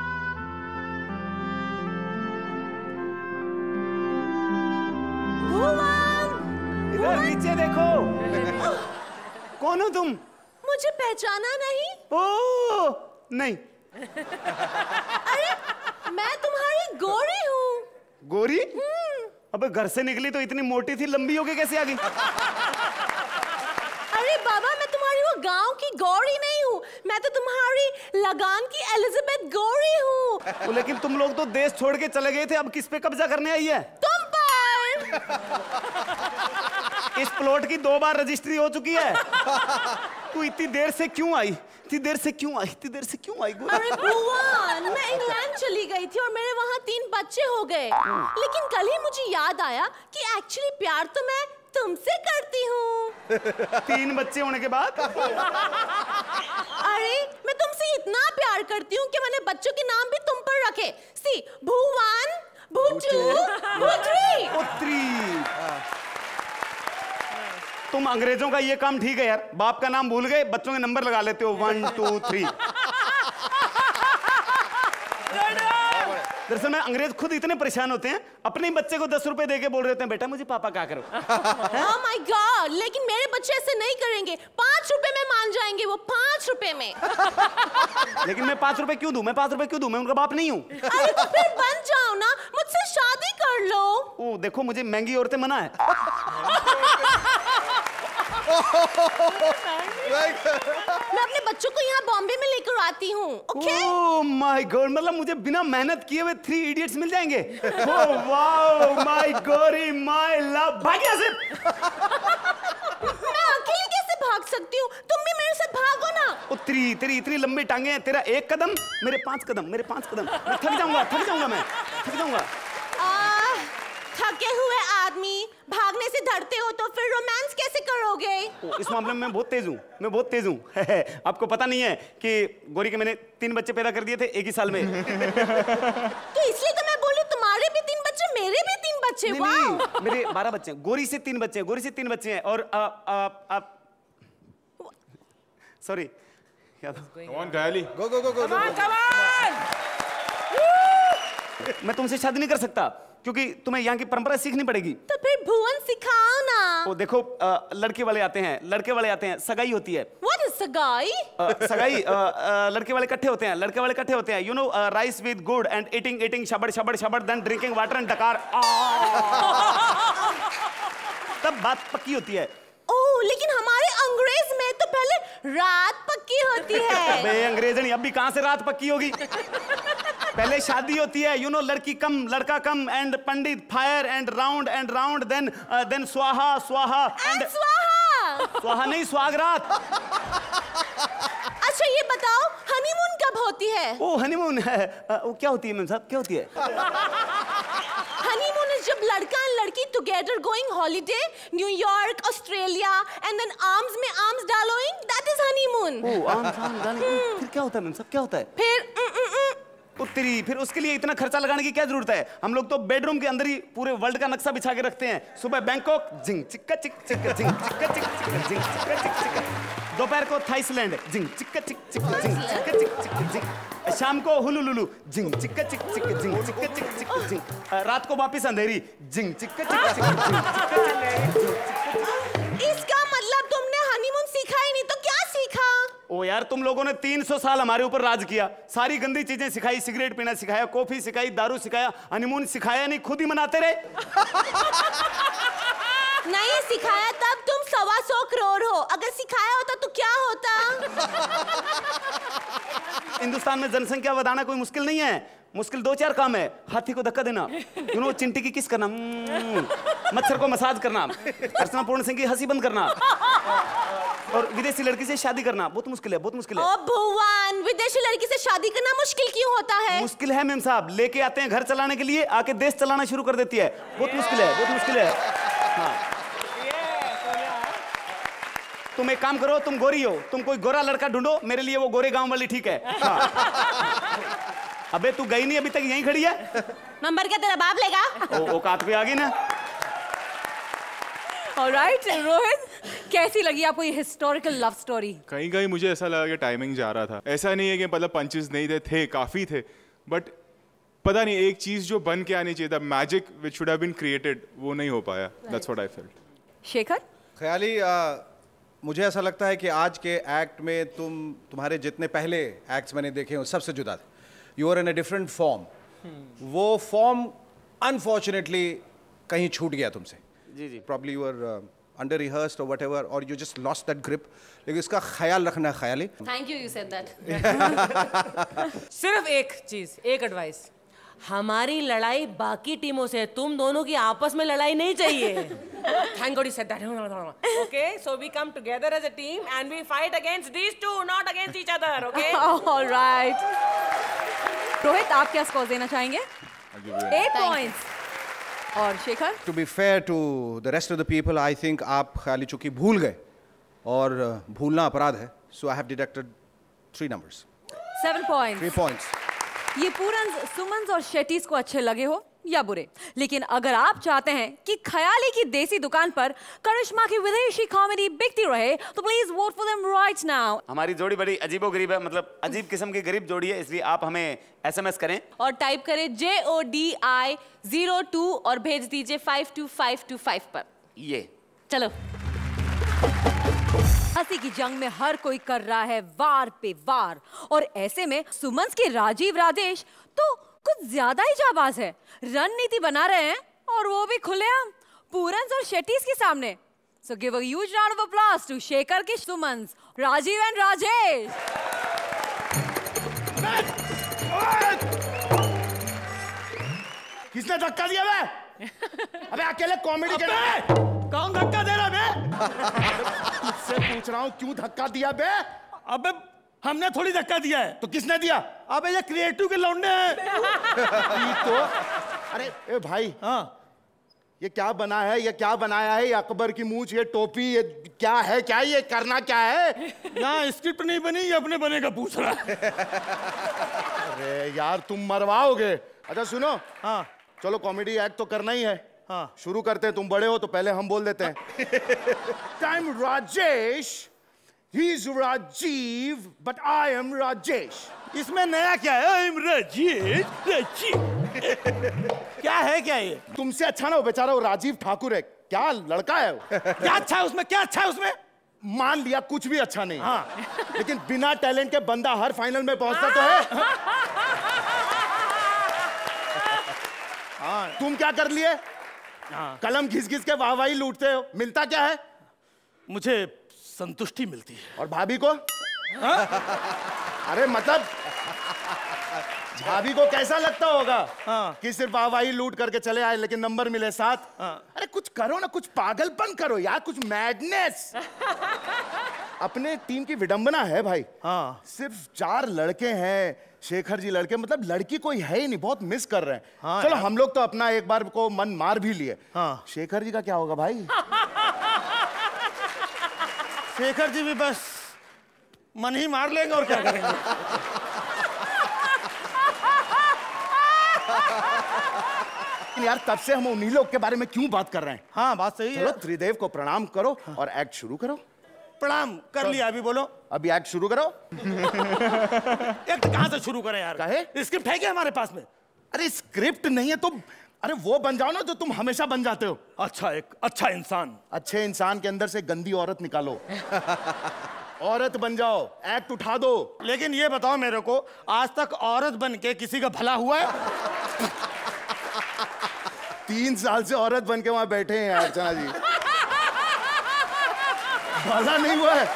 इधर नीचे देखो। कौन हो तुम? मुझे पहचाना नहीं? ओ नहीं। अरे मैं तुम्हारी गोरी हूँ। गोरी? अबे घर से निकली तो इतनी मोटी थी, लंबी होके कैसे आ गई? अरे बाबा, मैं तुम्हारी वो गांव की गौरी नहीं हूँ, मैं तो तुम्हारी लगान की एलिजाबेथ गौरी हूँ। लेकिन तुम लोग तो देश छोड़ के चले गए थे, अब किस पे कब्जा करने आई है? तुम पर। इस प्लॉट की 2 बार रजिस्ट्री हो चुकी है। तू इतनी देर से क्यों आई? अरे भुवन, मैं इंग्लैंड चली गई थी और मेरे वहाँ 3 बच्चे हो गए, लेकिन कल ही मुझे याद आया कि एक्चुअली प्यार तो मैं तुमसे करती हूँ। 3 बच्चे होने के बाद? अरे मैं तुमसे इतना प्यार करती हूँ कि मैंने बच्चों के नाम भी तुम पर रखे। सी भुवन, भुटू, भुत्री। तुम अंग्रेजों का ये काम ठीक है यार, बाप का नाम भूल गए, बच्चों के नंबर लगा लेते हो 1 2 3। दरअसल में अंग्रेज खुद इतने परेशान होते हैं, अपने ही बच्चे को 10 रुपए देके बोल रहे हैं, बेटा मुझे पापा क्या करो। Oh my God, लेकिन मेरे बच्चे ऐसे नहीं करेंगे। 5 रुपए में मान जाएंगे वो, 5 रुपए में। लेकिन मैं 5 रुपए क्यों दूं? मैं उनका बाप नहीं हूँ। अरे तो फिर बन जाओ ना, मुझसे शादी कर लो। ओ देखो, मुझे महंगी औरतें मना है। मैं अपने बच्चों को यहाँ बॉम्बे में लेकर आती हूँ। ओके? ओह माय गॉड, मतलब मुझे बिना मेहनत किए हुए 3 इडियट्स मिल जाएंगे। ओह वाओ माय गॉरी माय लव। भाग यहाँ से। मैं अकेले कैसे भाग सकती हूँ? तुम भी मेरे साथ भागो ना। तेरी इतनी लंबी टांगे हैं, तेरा 1 कदम मेरे 5 कदम। मैं थक जाऊंगा। थके हुए आदमी भागने से डरते हो तो फिर रोमांस कैसे करोगे? इस मामले में मैं बहुत तेज हूँ। आपको पता नहीं है कि गौरी के मैंने 3 बच्चे पैदा कर दिए थे एक ही साल में। तो इसलिए तो मैं बोलूं, तुम्हारे भी 3 बच्चे, मेरे भी 3 बच्चे। नहीं, मेरे 12 बच्चे हैं। गौरी से 3 बच्चे हैं और सॉरी ख्याली। मैं तुमसे शादी नहीं कर सकता क्योंकि तुम्हें यहाँ की परंपरा सीखनी पड़ेगी। तो फिर भुवन सिखाओ ना। ओ देखो, लड़के वाले आते हैं, सगाई होती है। What is सगाई? सगाई, लड़के वाले इकट्ठे होते हैं, यू नो, राइस विद गुड़ एंड ईटिंग शबड़ देन ड्रिंकिंग वाटर एंड डकार। तब बात पक्की होती है। ओह, लेकिन हमारे अंग्रेज में तो पहले रात पक्की होती है। बे अंग्रेजनी, अब भी कहां से रात पक्की होगी? पहले शादी होती है, यू नो, लड़की कम लड़का come and pandit fire and round then स्वाहा एंड स्वाहा नहीं, स्वागरात। अच्छा ये बताओ, हनीमून कब होती है? ओ हनीमून है, वो क्या होती है मैम साहब, क्या होती है? हनीमून इज जब लड़का एंड लड़की together going holiday, New York, Australia and then arms में आर्म्स डालोइंग, that is honeymoon. Oh arms डालोइंग। फिर क्या होता है मैम साहब, क्या होता है? फिर उसके लिए इतना खर्चा लगाने की क्या जरूरत है? हम लोग तो बेडरूम के अंदर ही पूरे वर्ल्ड का नक्शा बिछा के रखते हैं। सुबह बैंकॉक, जिंग चिक्का चिक चिक्का जिंग चिक्का चिक चिक्का जिंग चिक्का चिक चिक्का। दोपहर को थाईलैंड, जिंग चिक्का चिक चिक्का जिंग चिक्का चिक चिक्का जिंग। शाम को हुलुलुलु, जिंग चिक्का चिक चिक्का जिंग चिक्का चिक चिक्का जिंग। रात को वापस अंधेरी, जिंग चिक्का चिक्का चिक्का जिंग चिक्का चिक। इसका मतलब तुमने हनीमून सीखा ही नहीं तो क्या सीखा? ओ यार, तुम लोगों ने 300 साल हमारे ऊपर राज किया, सारी गंदी चीजें सिखाई, सिगरेट पीना सिखाया, कॉफी सिखाई, दारू सिखाया, हनीमून सिखाया नहीं, खुद ही मनाते रहे। नहीं सिखाया तब तुम 125 करोड़ हो, अगर सिखाया होता तो क्या होता? हिंदुस्तान में जनसंख्या बढ़ाना कोई मुश्किल नहीं है, मुश्किल 2-4 काम है। हाथी को धक्का देना, चिंटी की किस करना, मच्छर को मसाज करना, अर्चना पूर्ण सिंह की हंसी बंद करना, और विदेशी लड़की से शादी करना बहुत मुश्किल है, बहुत मुश्किल है। ओ भगवान, विदेशी लड़की से शादी करना मुश्किल क्यों होता है? मुश्किल है मेम साहब, लेके आते हैं घर चलाने के लिए, आके देश चलाना शुरू कर देती है। बहुत मुश्किल है, बहुत मुश्किल है। हाँ। तुम एक काम करो, तुम गोरी हो, तुम कोई गोरा लड़का ढूंढो, मेरे लिए वो गोरे गांव वाली ठीक है। हाँ। अबे तू गई नहीं अभी तक, यहीं खड़ी है। नंबर क्या तेरा बाप लेगा? औकात पे आ गई ना। ऑलराइट रोहित, कैसी लगी आपको ये हिस्टोरिकल लव स्टोरी? कहीं कहीं मुझे ऐसा लगा कि टाइमिंग जा रहा था। ऐसा नहीं है कि मतलब पंचेस नहीं थे, काफी थे, बट पता नहीं एक चीज जो बन के आनी चाहिए था, magic which should have been created, वो नहीं हो पाया। That's what I felt. Shekhar? Khyali, मुझे ऐसा लगता है कि आज के एक्ट में तुम्हारे जितने पहले एक्ट्स मैंने देखे हैं सबसे जुदा थे। You are in a different form. वो फॉर्म अनफॉर्चुनेटली कहीं छूट गया तुमसे। जी जी। Probably you are under rehearsed और व्हाटएवर, और you just lost that grip. लेकिन इसका ख्याल रखना Khyali. Thank you said that. सिर्फ एक चीज, एक एडवाइस, हमारी लड़ाई बाकी टीमों से, तुम दोनों की आपस में लड़ाई नहीं चाहिए। Thank God you said that. Okay, so we come together as a team and we fight against these two, not against each other. Okay? All right. Rohit, आप क्या स्कोर देना चाहेंगे? 8 points. और Shekhar? To be fair to the rest of the people, I think आप ख्याली चूंकि भूल गए और भूलना अपराध है, so I have deducted 3 numbers. 7 points. 3 points. ये पूरन, सुमन और शेट्टीज को अच्छे लगे हो या बुरे, लेकिन अगर आप चाहते हैं कि ख्याली की देसी दुकान पर करिश्मा की विदेशी कॉमेडी बिकती रहे, तो please vote for them right now. हमारी जोड़ी बड़ी अजीबोगरीब है, मतलब अजीब किस्म की गरीब जोड़ी है, इसलिए आप हमें SMS करें और टाइप करें JODI02 और भेज दीजिए 52525 पर। ये चलो। हंसी की जंग में हर कोई कर रहा है वार पे वार, और ऐसे में सुमन के राजीव राजेश तो कुछ ज्यादा ही जाबाज है। रणनीति बना रहे हैं और वो भी खुलेआम पूरन और शेट्टीज के सामने। So give a huge round of applause to Shekhar के सुमन, राजीव एंड राजेश। किसने धक्का दिया बे? अबे अकेले कॉमेडी के कौन धक्का दे रहा बे? तुझसे पूछ रहा हूँ क्यों धक्का दिया बे? अबे हमने थोड़ी धक्का दिया है, तो किसने दिया? अबे ये क्रिएटिव के लौंडे हैं। तो अरे ए भाई, हाँ ये क्या बना है, ये क्या बनाया है? ये अकबर की मूंछ, ये टोपी, ये क्या है? क्या ये करना क्या है? ना स्क्रिप्ट नहीं बनी, ये अपने बने का पूछ रहा है। अरे यार तुम मरवाओगे। अच्छा सुनो, हाँ चलो कॉमेडी एक्ट तो करना ही है, हाँ शुरू करते हैं। तुम बड़े हो तो पहले हम बोल देते हैं। I'm Rajesh, he's Rajiv, but I am Rajesh. इसमें नया क्या है? I'm Rajesh, Rajiv। क्या है क्या ये? तुमसे अच्छा ना वो बेचारा वो राजीव ठाकुर है, क्या लड़का है वो। क्या अच्छा है उसमें? क्या अच्छा है उसमें? मान लिया कुछ भी अच्छा नहीं, हाँ लेकिन बिना टैलेंट के बंदा हर फाइनल में पहुंचता तो है। हाँ तुम क्या कर लिए? कलम घिस घिस के वाहवाही लूटते हो, मिलता क्या है? मुझे संतुष्टि मिलती है। और भाभी को? अरे मतलब भाभी को कैसा लगता होगा कि सिर्फ वाहवाही लूट करके चले आए लेकिन नंबर मिले 7? अरे कुछ करो ना, कुछ पागलपन करो यार, कुछ मैडनेस। अपने टीम की विडंबना है भाई। सिर्फ 4 लड़के हैं, शेखर जी लड़के, मतलब लड़की कोई है ही नहीं, बहुत मिस कर रहे हैं। चलो हम लोग तो अपना एक बार को मन मार भी लिए, शेखर जी का क्या होगा भाई? शेखर जी भी बस मन ही मार लेंगे और क्या करेंगे। यार तब से हम उन्हीं लोग के बारे में क्यों बात कर रहे हैं? हाँ बात सही है। त्रिदेव को प्रणाम करो और एक्ट शुरू करो। प्रणाम कर लिया, अभी बोलो। अभी एक्ट शुरू करो। एक्ट कहाँ से शुरू करें यार? काहे? स्क्रिप्ट है क्या हमारे पास में? अरे स्क्रिप्ट नहीं है तो अरे वो बन जाओ ना जो तुम हमेशा बन जाते हो। अच्छा, एक अच्छा इंसान। अच्छे इंसान के अंदर से गंदी औरत निकालो। औरत बन जाओ, एक्ट उठा दो। लेकिन ये बताओ मेरे को, आज तक औरत बन के किसी का भला हुआ है? 3 साल से औरत बन के वहां बैठे हैं अर्चना जी। भला नहीं हुआ है।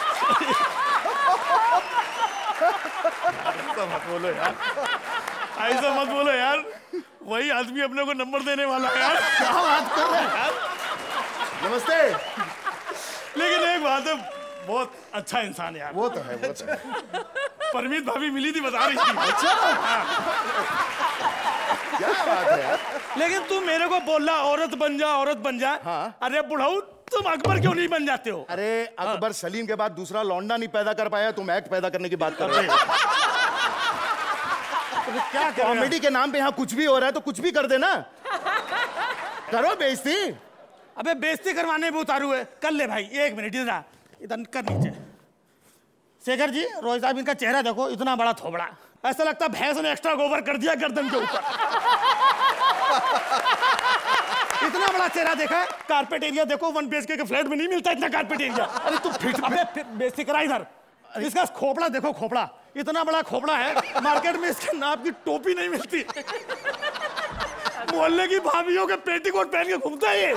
ऐसा मत बोलो यार, ऐसा मत बोलो यार, वही आदमी अपने को नंबर देने वाला है यार। क्या बात कर रहे हैं यार। नमस्ते। लेकिन एक बात है, बहुत अच्छा इंसान है यार। वो तो है, वो तो है। परमीत भाभी मिली थी, बता रही थी। अच्छा, क्या बात है यार। लेकिन तू मेरे को बोल रहा औरत बन जा, औरत बन जा। हाँ। अरे बुढ़ाऊ, तुम अकबर क्यों नहीं बन जाते हो? अरे अकबर सलीम के बाद दूसरा लौंडा नहीं पैदा कर पाया, तुम एक्ट पैदा करने की बात कर रहे हो। क्या कॉमेडी के नाम पे यहाँ कुछ भी हो रहा है तो कुछ भी कर देना। करो बेइज्जती। अबे बेइज्जती करवाने में उतारू है। कर ले भाई, 1 मिनट इधर इधर कर नीचे। शेखर जी, रोहित साहब इनका चेहरा देखो, इतना बड़ा थोबड़ा, ऐसा लगता है भैंस ने एक्स्ट्रा गोबर कर दिया गर्दन के ऊपर। इतना बड़ा चेहरा देखा है। कारपेट एरिया देखो, 1 BHK के फ्लैट में नहीं मिलता इतना कारपेट एरिया। अरे तू फिट, अबे बेइज्जती करा इधर। इसका खोपड़ा देखो, खोपड़ा इतना बड़ा खोपड़ा है, मार्केट में इसके नाप की टोपी नहीं मिलती। मोहल्ले की भाभियों के पेटीकोट पहन के घूमता है ये।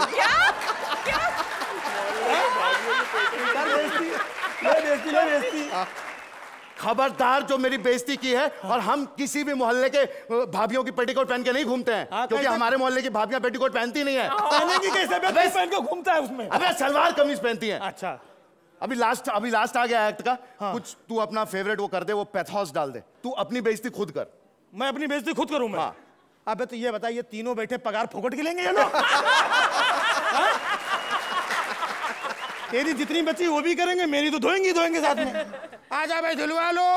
खबरदार, जो मेरी बेइज्जती की है, और हम किसी भी मोहल्ले के भाभियों की पेटीकोट पहन के नहीं घूमते हैं, क्योंकि हमारे मोहल्ले की भाभियां पेटीकोट पहनती नहीं है। पहनेंगी कैसे? पहन के घूमता है उसमें। अबे सलवार कमीज पहनती है। अच्छा, अभी लास्ट आ गया एक्ट का। हाँ। कुछ तू अपना फेवरेट वो कर दे, वो पैथोस डाल दे। तू अपनी बेइज्जती खुद कर। मैं अपनी बेइज्जती खुद करूं मैं? हाँ। अबे तो ये बता, ये तीनों बैठे पगार फुकट के लेंगे या ना? तेरी जितनी बची वो भी करेंगे, मेरी तो धोएंगे साथ में। आ जा भाई, धुलवा लो।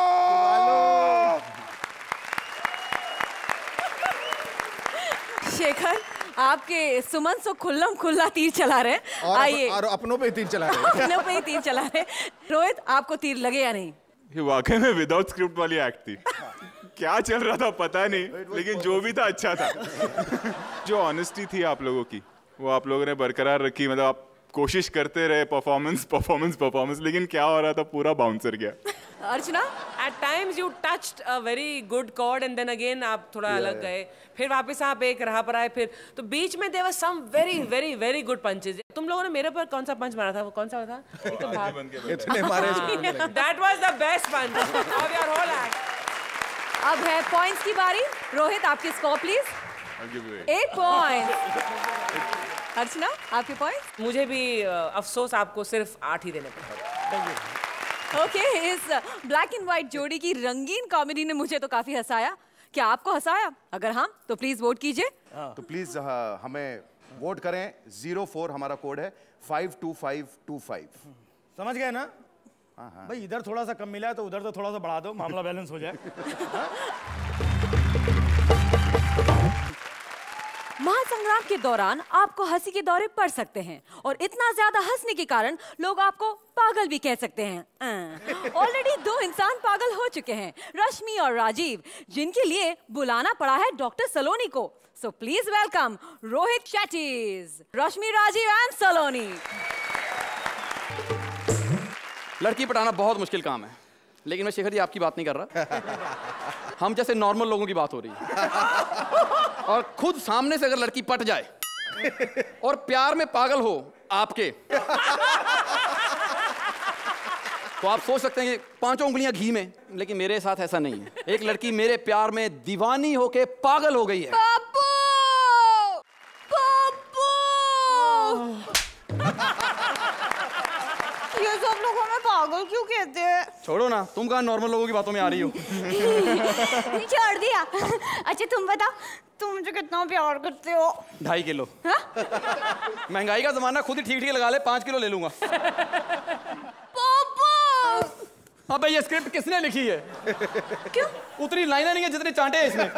शेखर, आपके सुमन सो खुल्लम खुल्ला तीर चला रहे हैं। आइए। और अपनों पे तीर चला रहे हैं। अपनों पे ही तीर चला रहे हैं। रोहित, आपको तीर लगे या नहीं? ये वाकई में विदाउट स्क्रिप्ट वाली एक्ट थी। क्या चल रहा था पता नहीं, लेकिन जो भी था अच्छा था। जो ऑनेस्टी थी आप लोगों की, वो आप लोगों ने बरकरार रखी। मतलब आप कोशिश करते रहे, परफॉर्मेंस, लेकिन क्या हो रहा था, पूरा बाउंसर गया। अर्चना, at times you touched a very good chord and then again आप थोड़ा अलग गए, फिर वापस आप एक राह पर आए, फिर तो बीच में there was some very good punches। तुम लोगों ने मेरे पर कौन सा पंच मारा था? वो कौन सा था? एक तो भाग इतने मारे। That was the best punch of your whole act। अब है पॉइंट्स की बारी। रोहित, आपके स्कोर प्लीज। 8 पॉइंट। अर्चना, आपके पॉइंट? मुझे भी अफसोस, आपको सिर्फ 8 ही देने पड़े। ओके, इस ब्लैक एंड व्हाइट जोड़ी की रंगीन कॉमेडी ने मुझे तो काफी हंसाया। क्या आपको हंसाया? अगर हाँ, तो प्लीज वोट कीजिए। तो प्लीज हमें वोट करें। 04 हमारा कोड है, 52525। समझ गए ना? भाई इधर थोड़ा सा कम मिला है तो उधर तो थोड़ा सा बढ़ा दो, मामला बैलेंस हो जाए। महासंग्राम के दौरान आपको हंसी के दौरे पड़ सकते हैं, और इतना ज्यादा हंसने के कारण लोग आपको पागल भी कह सकते हैं। ऑलरेडी 2 इंसान पागल हो चुके हैं, रश्मि और राजीव, जिनके लिए बुलाना पड़ा है डॉक्टर सलोनी को। So please welcome Rohit Shetty, Rashmi, Rajiv and Saloni. लड़की पटाना बहुत मुश्किल काम है, लेकिन मैं शेखर जी आपकी बात नहीं कर रहा। हम जैसे नॉर्मल लोगों की बात हो रही है। और खुद सामने से अगर लड़की पट जाए और प्यार में पागल हो आपके, तो आप सोच सकते हैं कि 5 उंगलियां घी में, लेकिन मेरे साथ ऐसा नहीं है। एक लड़की मेरे प्यार में दीवानी होके पागल हो गई है। पप्पू! ये सब लोग हमें पागल क्यों कहते हैं? छोड़ो ना, तुम कहाँ नॉर्मल लोगों की बातों में आ रही हो। छोड़ दिया। अच्छा तुम बताओ, तुम मुझे कितना प्यार करते हो? 2.5 किलो। महंगाई का जमाना, खुद ही ठीक लगा ले, 5 किलो ले लूंगा। अबे ये स्क्रिप्ट किसने लिखी है? क्यों? उतनी लाइनें नहीं है जितने चांटे हैं इसमें।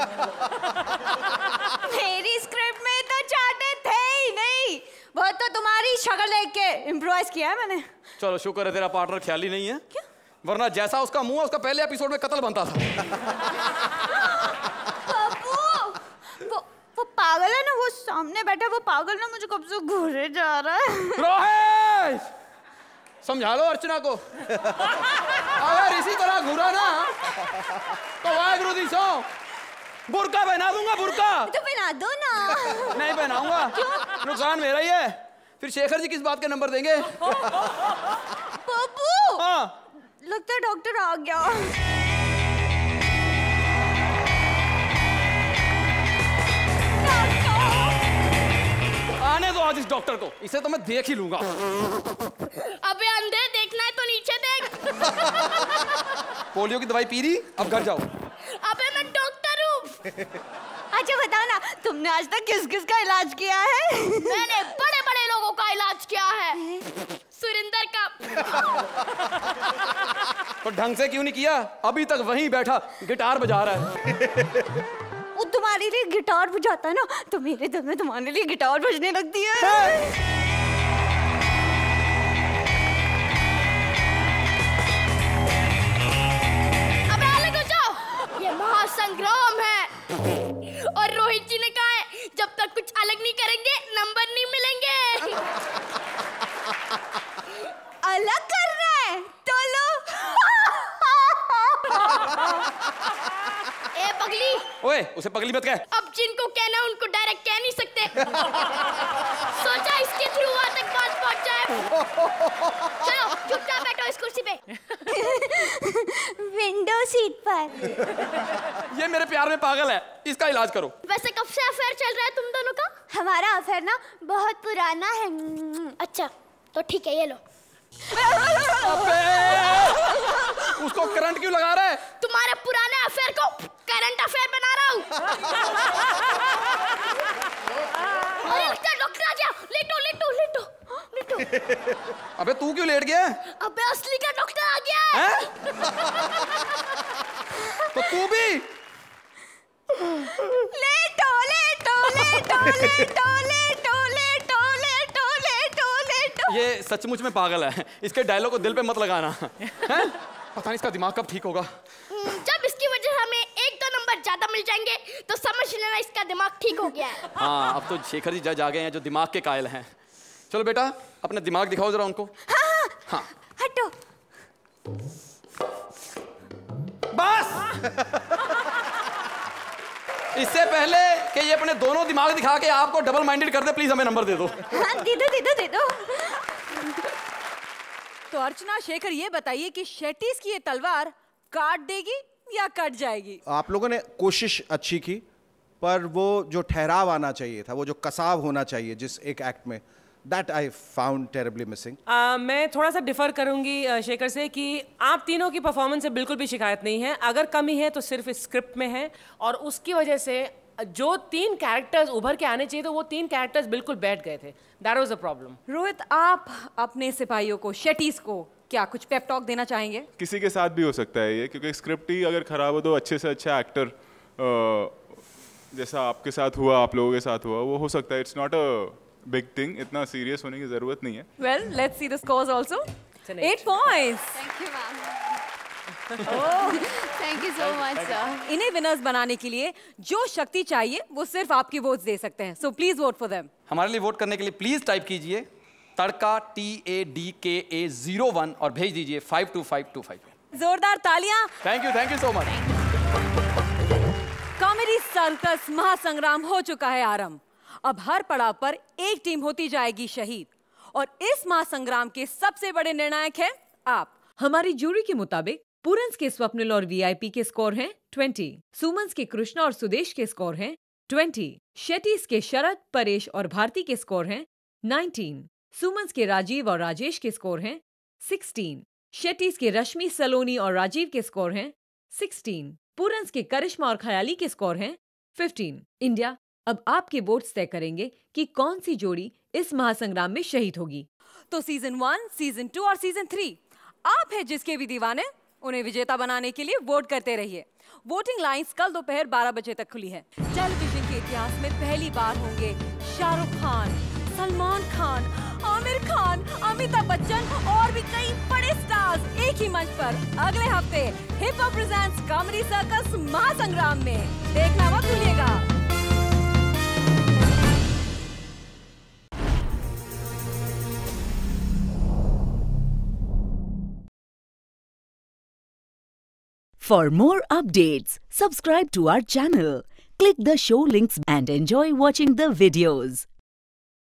मेरी स्क्रिप्ट में तो चांटे थे ही नहीं, वो तो तुम्हारी शक्ल देख के इम्प्रोवाइज किया है मैंने। चलो शुक्र है तेरा पार्टनर ख्याली नहीं है। क्यों? वरना जैसा उसका मुंह है, उसका पहले एपिसोड में कत्ल बनता था। वो पागल है ना, वो सामने बैठा वो पागल ना, मुझे कब से घूरे जा रहा है। रोहित, समझा लो अर्चना को। अगर इसी तरह घूरा ना तो वाहिगुरु दी सो बुर्का पहना दूंगा, बुर्का। तो पहना दो ना। नहीं पहनाऊंगा, नुकसान मेरा ही है। फिर शेखर जी किस बात के नंबर देंगे? बाबू हाँ लगता है डॉक्टर आ गया। आने दो आज इस डॉक्टर को, इसे तो मैं देख ही लूंगा। अबे अंधे, देखना है तो नीचे देख। पोलियो की दवाई पी रही, अब घर जाओ। अबे मैं डॉक्टर हूँ। अच्छा बताओ ना, तुमने आज तक किस किस का इलाज किया है? मैंने बड़े बड़े लोगों का इलाज किया है, सुरिंदर का। तो ढंग से क्यों नहीं किया? अभी तक वहीं बैठा गिटार बजा रहा है। वो तुम्हारे लिए गिटार बजाता है ना, तो मेरे दिल में तुम्हारे लिए गिटार बजने लगती है। अबे अलग हो जाओ, ये महासंग्राम है और रोहित जी ने कहा है जब तक कुछ अलग नहीं करेंगे नंबर नहीं मिलेंगे। अलग कर रहा है तो लो। ए पगली, ओए उसे पगली मत कह। अब जिनको कहना उनको डायरेक्ट कह नहीं सकते। सोचा इसके थ्रू वहां तक बात पहुंच जाए। चलो चुपचाप बैठो इस कुर्सी पे। विंडो सीट पर। ये मेरे प्यार में पागल है, इसका इलाज करो। वैसे कब से अफेयर चल रहा है तुम दोनों का? हमारा अफेयर ना बहुत पुराना है। अच्छा तो ठीक है, ये लो। उसको करंट क्यों लगा रहा है? तुम्हारे पुराने अफेयर को करंट अफेयर बना रहा हूँ। अरे लगता है डॉक्टर आ गया। लेटो लेटो लेटो लेटो। अबे तू क्यों लेट गया? अबे असली का डॉक्टर आ गया है। तो तू भी लेटो लेटो लेटो लेटो लेटो लेटो लेटो लेटो लेटो। ये सचमुच में पागल है, इसके डायलॉग को दिल पे मत लगाना। हैं? पता नहीं इसका दिमाग कब ठीक होगा। जब इसकी वजह से हमें 1-2 नंबर ज्यादा मिल जाएंगे तो समझ लेना इसका दिमाग ठीक हो गया है। हाँ अब तो शेखर जी जज आ गए हैं जो दिमाग के कायल हैं। चलो बेटा अपना दिमाग दिखाओ जरा उनको। हाँ हाँ हटो। बस इससे पहले कि ये अपने दोनों दिमाग दिखा के आपको डबल माइंडेड कर दे, प्लीज हमें नंबर दे दो। हाँ दे दो दे दो दे दो। तो अर्चना, शेखर ये बताइए कि शेट्टीज की ये तलवार काट देगी या कट जाएगी? आप लोगों ने कोशिश अच्छी की, पर वो जो ठहराव आना चाहिए था, वो जो कसाव होना चाहिए जिस एक एक्ट में, that I found terribly missing. मैं थोड़ा सा डिफर करूंगी शेखर से कि आप तीनों की परफॉर्मेंस से बिल्कुल भी शिकायत नहीं है। अगर कमी है तो सिर्फ स्क्रिप्ट में है, और उसकी वजह से जो 3 कैरेक्टर्स उभर के आने चाहिए तो वो 3 कैरेक्टर्स बिल्कुल बैठ गए थे। That was a problem. Rohit, आप अपने सिपाहियों को, शेट्टीज को क्या कुछ पेप टॉक देना चाहेंगे? किसी के साथ भी हो सकता है ये, क्योंकि स्क्रिप्ट ही अगर खराब हो तो अच्छे से अच्छा एक्टर जैसा आपके साथ हुआ, आप लोगों के साथ हुआ, वो हो सकता है। It's not a big thing, इतना सीरियस होने की जरूरत नहीं है। Well, let's see the scores also. 8 points. Thank you ma'am. Oh, thank you so much sir. इन्हें विनर्स बनाने के लिए जो शक्ति चाहिए वो सिर्फ आपकी वोट्स दे सकते हैं। So please vote for them. हमारे लिए वोट करने के लिए प्लीज टाइप कीजिए तड़का TADKA01 और भेज दीजिए 52525। जोरदार तालियां। Thank you so much. Comedy circus महासंग्राम हो चुका है आरंभ। अब हर पड़ाव पर एक टीम होती जाएगी शहीद, और इस महासंग्राम के सबसे बड़े निर्णायक हैं आप। हमारी जूरी के मुताबिक पुरंस के स्वप्निल और वीआईपी के स्कोर हैं 20, सुमन्स के कृष्णा और सुदेश के स्कोर हैं 20, शेट्टीज के शरद, परेश और भारती के स्कोर हैं 19, सुमन्स के राजीव और राजेश के स्कोर हैं 16, शेट्टीज के रश्मि, सलोनी और राजीव के स्कोर हैं 16, पुरंस के करिश्मा और ख्याली के स्कोर हैं 15। इंडिया, अब आपके वोट्स तय करेंगे कि कौन सी जोड़ी इस महासंग्राम में शहीद होगी। तो सीजन 1, सीजन 2 और सीजन 3 आप हैं जिसके भी दीवाने, उन्हें विजेता बनाने के लिए वोट करते रहिए। वोटिंग लाइंस कल दोपहर 12 बजे तक खुली है। टेलीविजन के इतिहास में पहली बार होंगे शाहरुख खान, सलमान खान, आमिर खान, अमिताभ बच्चन और भी कई बड़े स्टार्स एक ही मंच पर अगले हफ्ते hip hop presents comedy circus महासंग्राम में। देखना मत भूलिएगा। For more updates, subscribe to our channel, click the show links and enjoy watching the videos.